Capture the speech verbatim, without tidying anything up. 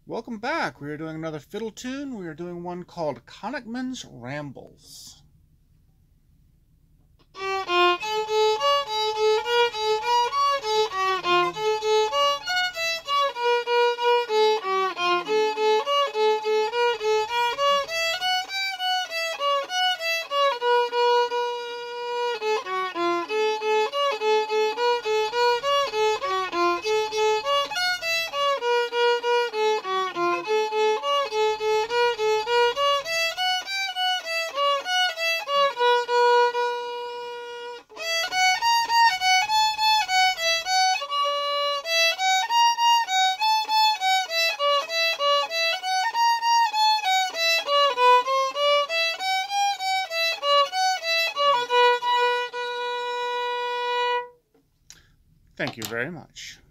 Welcome back. We are doing another fiddle tune. We are doing one called Connaughtman's Rambles. Thank you very much.